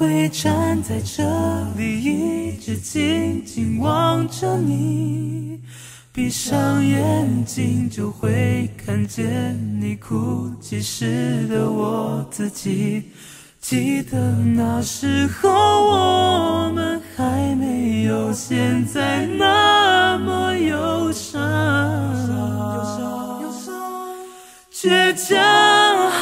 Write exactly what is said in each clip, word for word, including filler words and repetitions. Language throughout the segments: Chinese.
会站在这里，一直静静望着你。闭上眼睛就会看见你哭泣时的我自己。记得那时候我们还没有现在那么忧伤，倔强。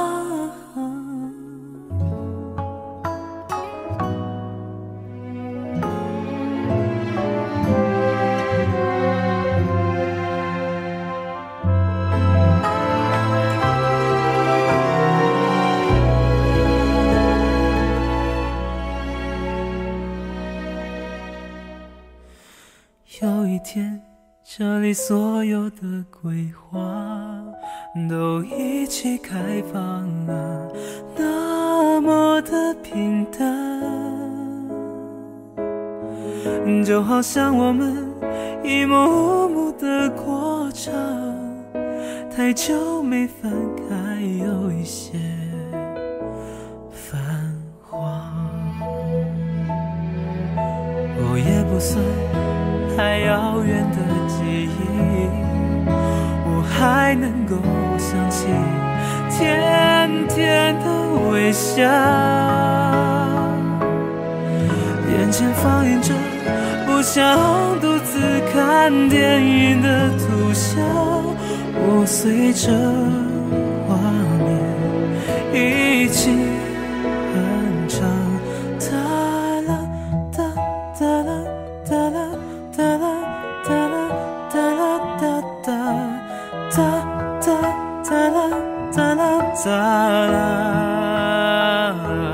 有一天，这里所有的桂花都一起开放啊，那么的平淡，就好像我们一幕幕的过场，太久没翻开，有一些泛黄。我也不算太遥远的记忆，我还能够想起甜甜的微笑，眼前放映着不想独自看电影的图像，我随着画面一起哼唱。哒啦哒哒啦哒啦哒啦哒啦哒啦哒哒哒哒哒啦哒啦哒啦。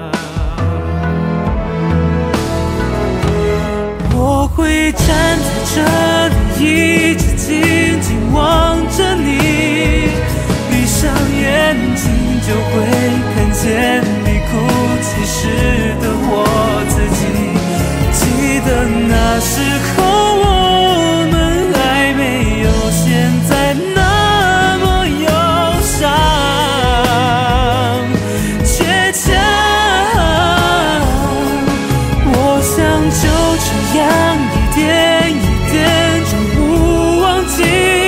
我会站在这里，一直静静望着你，闭上眼睛就会看见你哭泣时的我自己。记得那时候我们还没有现在那么忧伤，倔强。我想就这样一点一点将无忘记，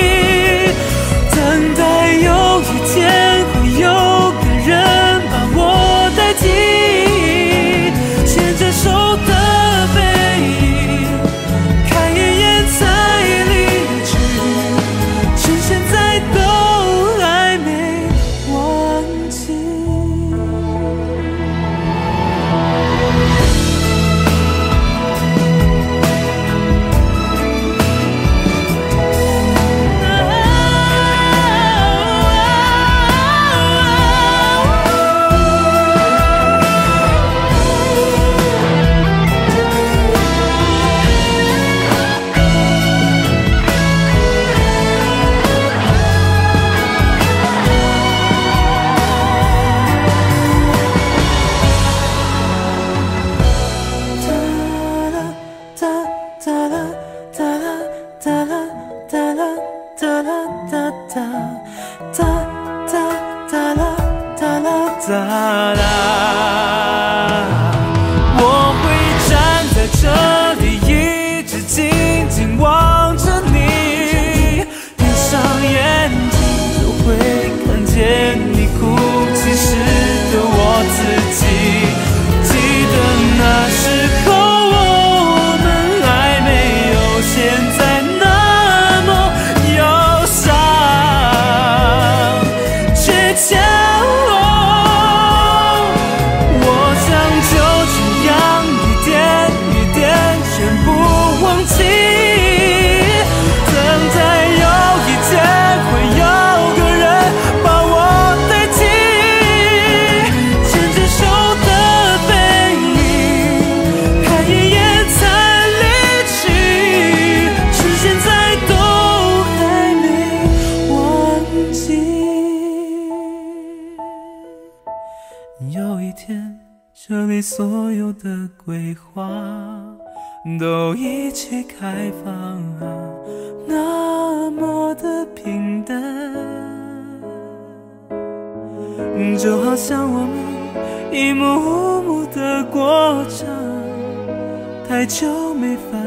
等待有一天会有个人把我代替，牵着手的背影，看一眼才离去，趁现在都还没忘记。我会站在这里，一直静静望着你，闭上眼睛就会看见你哭泣时的我自己。记得那时候我们还没有现在那么忧伤，倔强。有一天，这里所有的桂花都一起开放啊，那么的平淡，就好像我们一幕幕的过程，太久没发